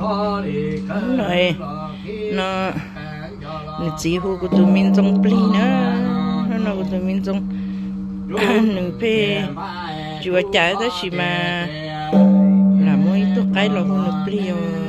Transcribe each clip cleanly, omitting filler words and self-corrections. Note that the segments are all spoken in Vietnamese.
này nó chỉ hồ của tụi mình trồng pli nữa nó của tụi mình trồng nương pe chùa trái đó chỉ mà làm mỗi tổ cái là hồ nương pli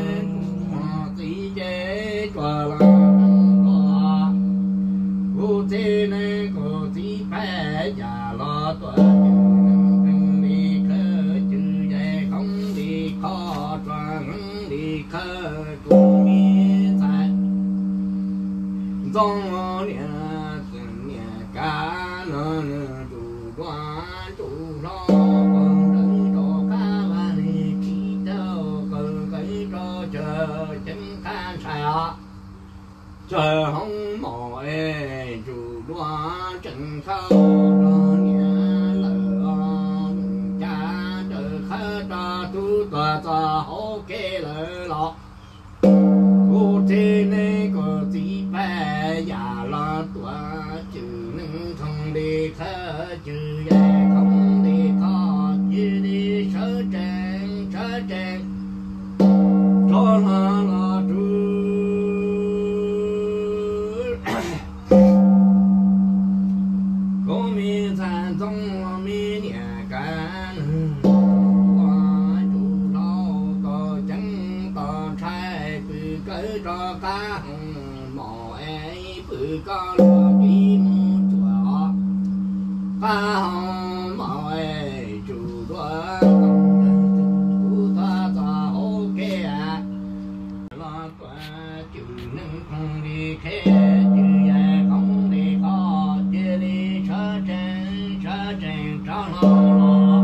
dòng nhà từng nhà cá nó đủ đoán đủ lo còn đừng cho cá và đi khi đâu cần cái cho chờ chân can sao chờ không mỏi đủ đoán chân khâu lo nhà lỡ cha chờ khơi cho tu tòa tòa hô kê lỡ lọ cô thế này có gì phải giả lo tua chữ nâng không đi khờ chữ dạy không đi khó chữ đi sơ trang cho lo chú có mi san trong mi nhà cá cho cá mò ấy bự con đi mua chùa cá mò ấy chủ đó tu ta ta ok lo qua chịu nâng không đi khé chịu dài không đi khó chia đi cho lo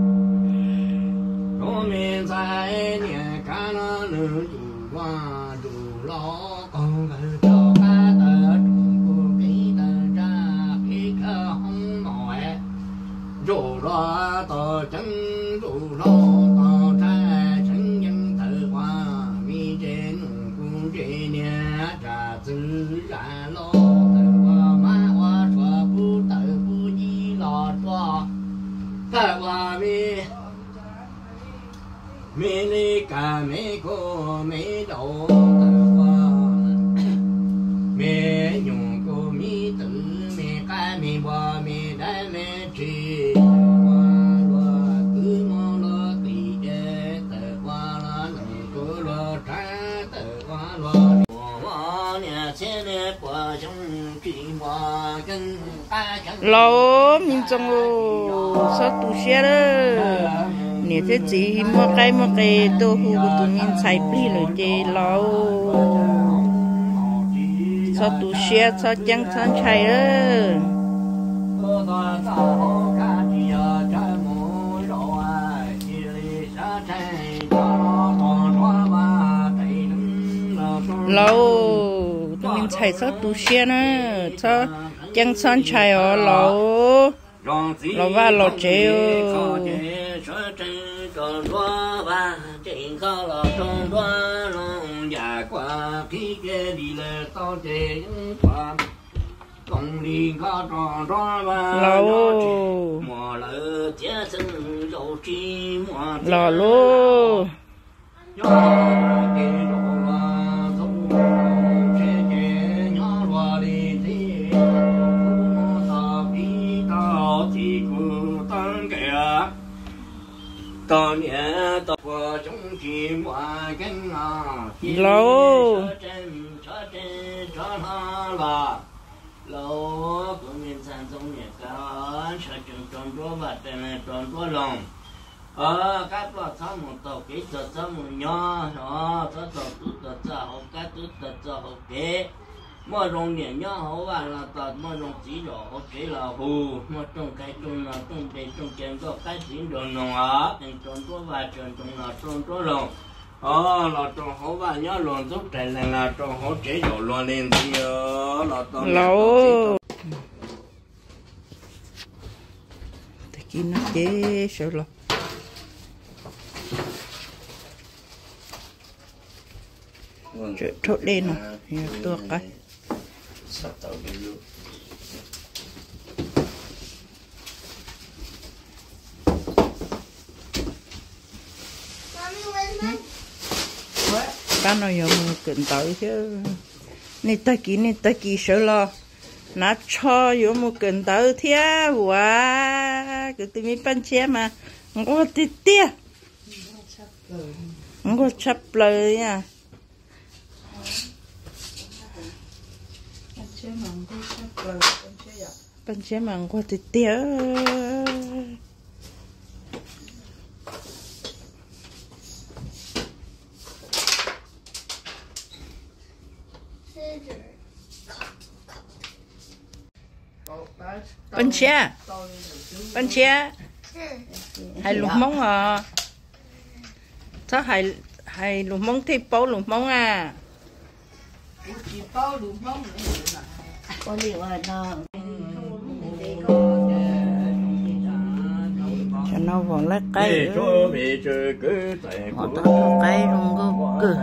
có miền dài nhà cá nó nửa chủ qua lo con cho cá tờ của cái tờ ra cái không mỏi rồi đó tờ chân rồi lo tờ ra chân nhân tự qua mi trên cung trên nhà trà tư ra lo tự qua má hoa chùa bu tự bu di lò chùa tự qua mi đi cả mấy cô mấy đầu mẹ nhung cô mi tự mẹ cái mi bò mẹ đại mẹ chỉ qua lo cứ mong lo tì tự qua lo nụ cô lo trái tự qua lo qua nhà xe nè qua trong chuyện qua chân ta chẳng lâu mình trồng sao tu xe đó nè thế chỉ một cái tô hú của tụi mình xài pli rồi chơi lâu sao tu xe sao chẳng san chạy đó lâu tụi mình chạy sao tu xe nữa sao chẳng san chạy ở lâu lâu và lâu chơi qua khi kia đi là to chế qua công đi có tròn và lâu mùa lỡ chế sinh dầu chi mùa lò lô cho cái đồ là thông chế chế nhỏ loa đi thì tao đi tao chỉ cứ tăng kẻ tao nhẹ tao qua trong chim qua cánh lâu lâu của miền San sông nhà cá sợ chừng tròn đua và tên tròn đua lòng các loại sao một tàu kỹ thuật sao một nho đó sao tàu tút tàu sao học cá tút tàu sao học kế mỗi rong nhẹ nho hậu và là tàu mỗi rong chỉ đỏ học kế là hù mỗi trồng cây trồng là trồng cây trồng chèn có cái chỉ đồ nọ tên tròn đua và tròn là tròn đua lòng là tròn hổ và nhớ luôn giúp trẻ là tròn hổ chế dỗ luôn lên thì là tròn lâu thì kia nó chế sợ lo chuyện trộn lên rồi tuột cái sắp tàu đi luôn What? ba nó giờ mua cần tới chứ nè ta kỳ sợ lo nó cho giờ mua cần tới thế quá cái tụi mình bán xe mà không có tiết tiết không có chấp lời nha bán xe mà không có tiết tiết bên xe hay lục mông à sao hay lục mông thì bao lục mông à có liệu là nó cho nó còn lá cây họ tao có cây không có cử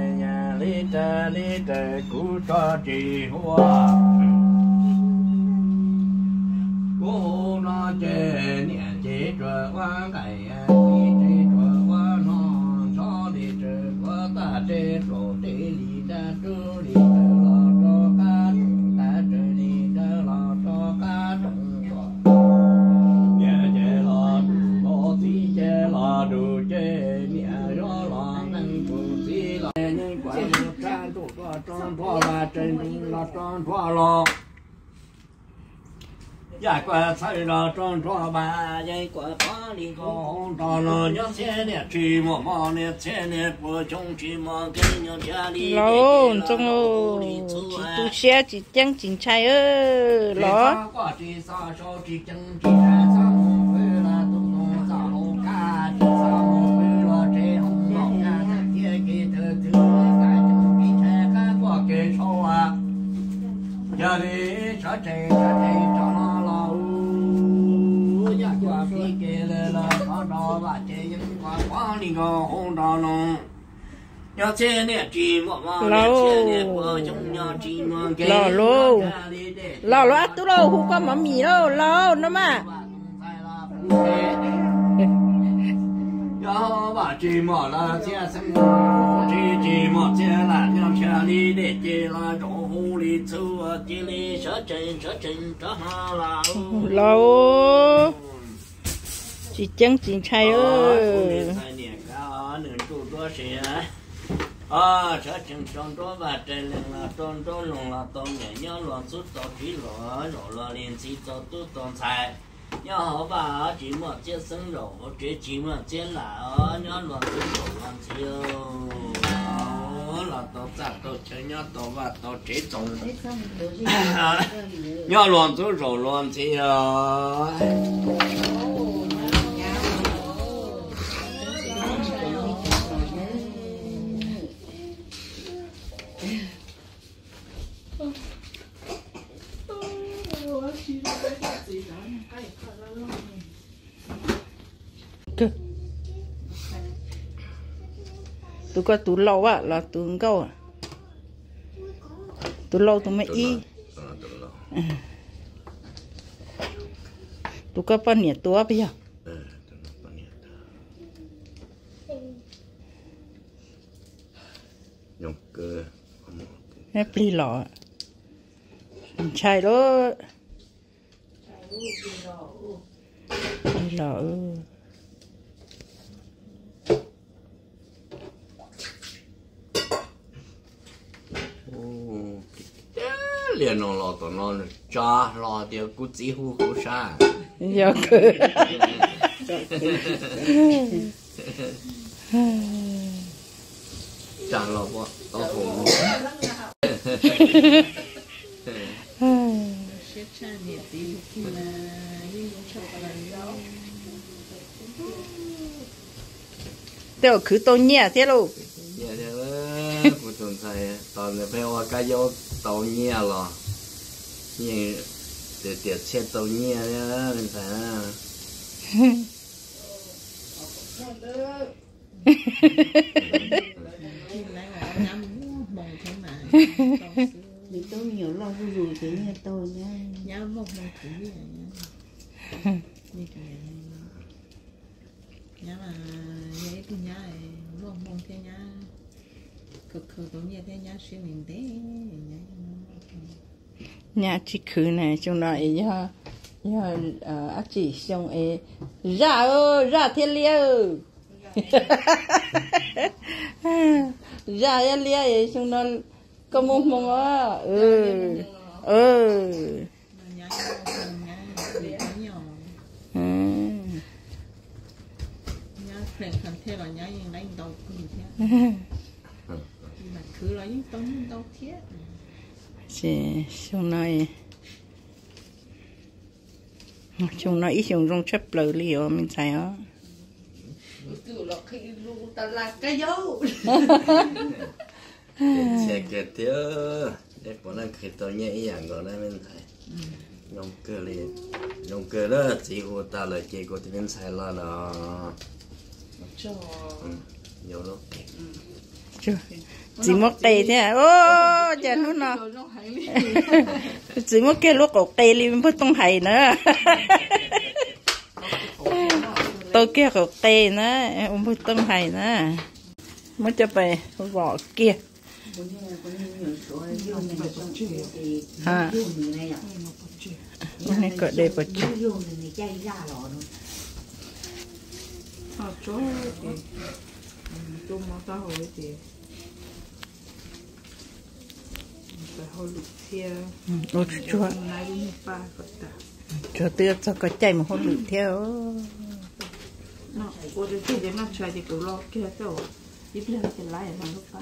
cô nó chế niệm chế trợ quan cảnh chế trợ quan nó cho đi trợ qua ta chế đồ chế lý ta trợ lý ta lo cho ca trùng ta trợ lý ta lo cho ca trùng nhà chế lo đủ tí chế lo đủ chế nhà lo lo năng đủ tí lo nhân quả một trang đủ to tròn to là trên đúng là tròn to lo giải quả thay là tròn tròn ba giải quả phá đi con tròn là nhớ xe nè chỉ một mò nè xe nè vợ chồng chỉ mò cái nhớ cha đi lâu trong ô chỉ tu xe chỉ chẳng chỉnh chạy ơ ló chỉ sao cho chỉ chẳng chỉ ra sao với là tung tung sao ca chỉ sao với là chế hồng ngọc ca kia kia thứ cái chẳng bị che cái qua kia sau à giờ đi cho chạy cho nó lâu nhà qua phía kia là có đó và chơi những quá đi có hôn đó nó nhà chơi nè chỉ một món nè chơi nè vợ chồng nhà chỉ một cái lò lò tu lò không có mắm mì đâu lò nó mà cho bà chỉ một là chơi sinh chỉ một chơi là nhau chơi đi để chơi là chỗ hồ đi chua chơi đi sợ chân cho họ là lò chỉ chẳng chỉnh chạy ơ sợ chân tròn đó và trên là tròn đó lòng là tròn nhẹ nhớ loạn chút to chỉ lọ liền chỉ to tu tròn xài nhớ họ bà chỉ một chiếc sân rổ chỉ một chiếc là nhớ loạn chút loạn chiều là to chặt to chơi nhớ to và to chế trồng nhớ loạn chút rổ loạn chiều tụi có tụi lâu á là tụi câu à tụi lâu tụi mấy y tụi có bao nhiêu tuổi bây giờ nhung cơ hết pli lọ chạy đó pli lọ liền nó lọt nó cha lọt thì cú chỉ hu cú sa giờ cười cha lọt quá tao cũng đều cứ tôi nhẹ thế luôn của tuần thầy toàn là phải qua cái dấu tàu nhẹ rồi nhưng để xe tàu nhẹ đó mình phải vì tôi nhiều lo vui vui thì như tôi nhá nhá một ngày cũng như vậy nhá mà vậy thì nhá mong mong thế nhá nhà chị khử này chúng nó ấy á chị xong ấy ra thiên liêu ra liêu ấy chúng nó có mông mông á chị chúng nó ít dùng trong chấp lời liều mình xài á xe kẹt thiếu để bọn nó khi tôi nhẹ dạng gọi là mình thấy nhông cơ liền nhông cơ đó chỉ hồ ta là chỉ có thì mình xài là nhiều lắm chưa chỉ một tê thế à ô giờ nó chỉ một cái lúc cổ tê li mình tông hay nữa tôi kia cổ tê nữa ông mới tông hay nữa mới cho về vỏ kia này cỡ đây bật ôi chúa tưa cho có chạy một hôn lụt theo nó ôi cái gì nó chơi thì cứ lo kia đâu ít lên cái lái mà lúc phải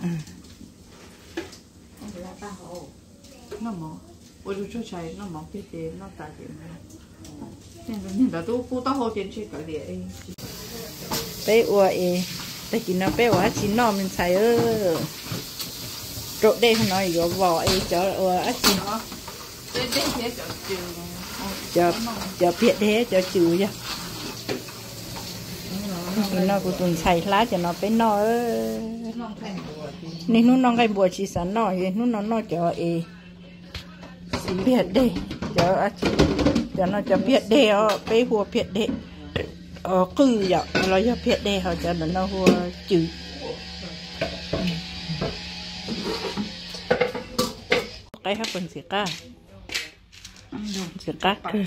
nó mỏ ôi chú chơi nó mỏ cái gì nó tại gì nên là tôi cũng tao hồ tiền chơi cái gì bé uầy tại chỉ nó bé uầy chỉ nó mình xài chỗ đây không nói có vỏ ấy cho uầy chỉ cho biết thế cho chịu chứ nó cũng tuần xài lá cho nó bé nó nên nó non cái bùa chỉ sẵn nó vậy nó cho ấy biết đây cho nó cho biết đây bé hùa biết đây cứ vậy nó cho biết đây họ cho nó hùa chữ cái hấp phần xì cá cơ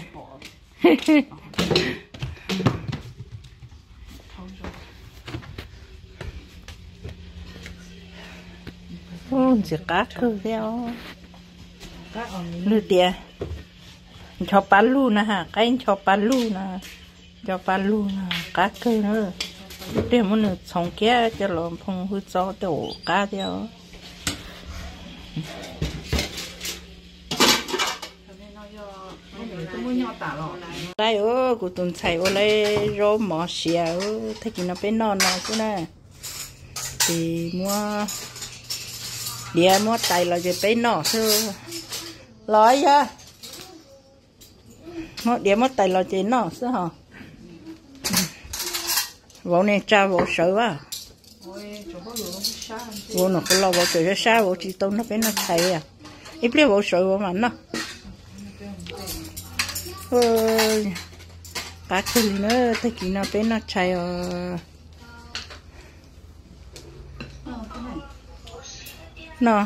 xì cá cơ theo lư tiệt cho bán luôn nè ha cái cho bán luôn nè cho bán luôn nè cá cơ nữa để muốn được sống kia cho làm phong hư cho tổ cá theo đây của tuần xài ở đây rau mỏ xìa thấy nó bên non chứ nè thì mua địa mua tay là chỉ bên nọ thôi nói ra mua địa mua tay là chỉ nọ chứ hả vợ này cha vợ sợ quá vợ nó có lo vợ sợ xa vợ chỉ tao nó bên nó thầy à ít biết vợ sợ vợ mà nó cá khơi nữa thấy kỹ nó bên nó chạy nó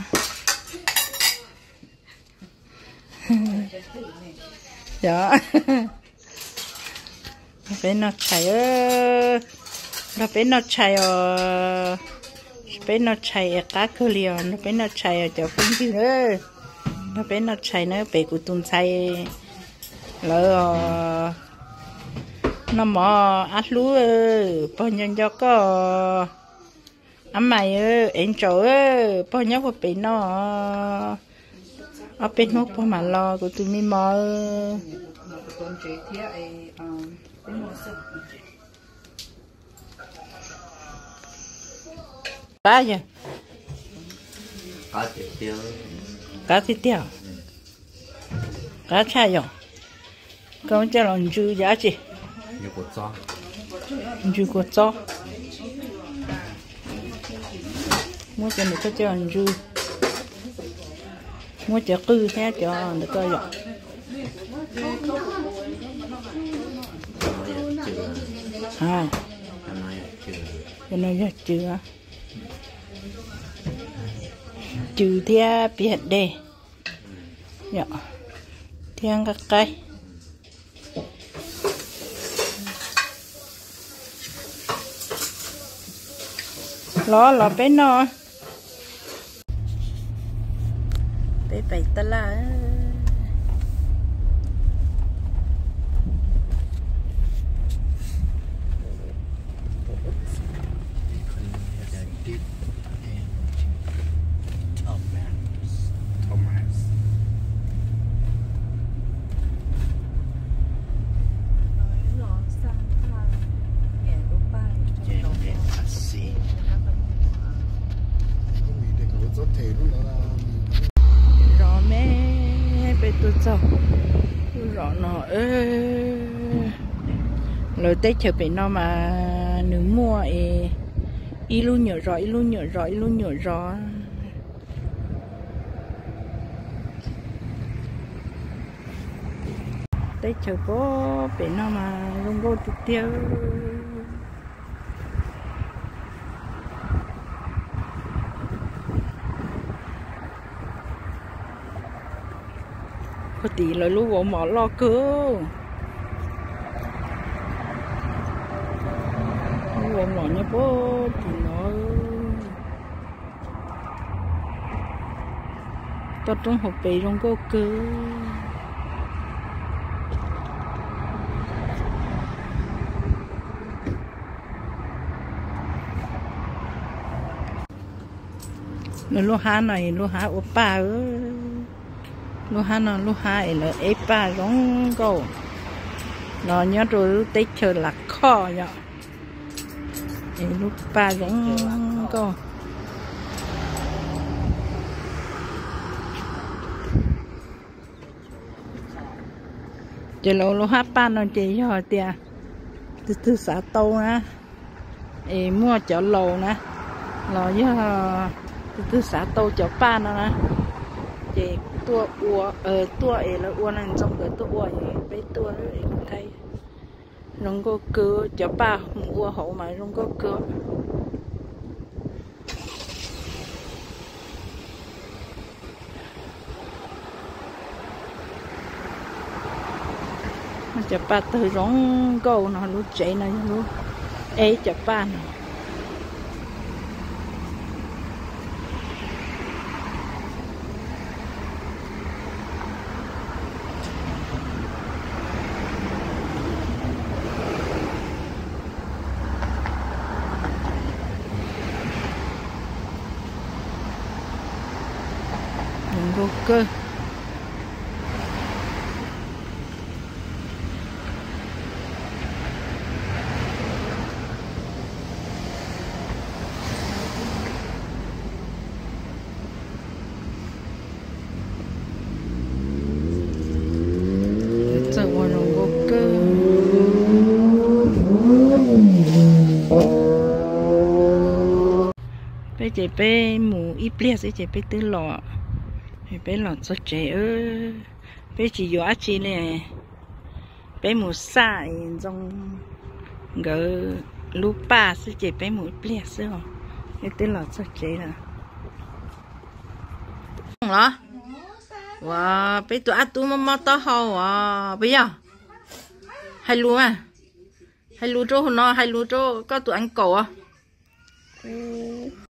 đó bên nó chạy nó bên nó chạy cá khơi liền nó bên nó chạy cho phương chứ nữa nó bên nó chạy nữa về của tuần chạy lỡ nó mò ăn lúa bao nhiêu cho có ăn mày em chỗ bao nhiêu có bị nó ở bên nốt bao mà lo của tụi mình mò cá gì cá thịt tiêu cá chai rồi con cho lòng chú giá trị chú có cho mua cho nó cho lòng chú mua cho cư thế cho nó coi rồi cho nó ra chưa trừ thia biệt đề nhở thiên các cây lo bé nó bé bảy ta la rõ mẹ bé tôi sao rõ nó rồi tết chờ bé nó mà nửa mua y luôn nhở rõ tết chờ có bé nó mà luôn vô tiếp theo có tí là lúc gỗ mỏ lo cơ gỗ mỏ nhá bố thì nó tao trong hộp bì trong cô cơ nó lúa há này lúa há oppa lúa há nó lúa há ấy là oppa giống câu nó nhớ rồi tết chờ là kho nhở lúa pa giống câu chờ lúa há pa nó chỉ cho tiền từ xã tâu á mua chợ lầu nè lò với từ xã tàu chợ pa nó nè chị tua ua tua ấy là ua này trong cái tua ua ấy bé tua đấy cái rong có cơ chợ pa ua hậu mà rong có cơ chợ pa từ rong câu nó lúc chạy này lúc ấy chợ pa này vô cơ giờ vào lòng vô cơ bây giờ bé mù ít bia sẽ chỉ bé tứ lọ bé lọt cho trẻ bé chỉ dọa chị nè bé mù xa trong gỡ lú pa sẽ chỉ bé mù bia xưa bé tên lọt cho trẻ là không đó wow bé tụi ăn tụi mama to hầu à bây giờ hay lú trâu nó hay lú trâu có tụi ăn cổ à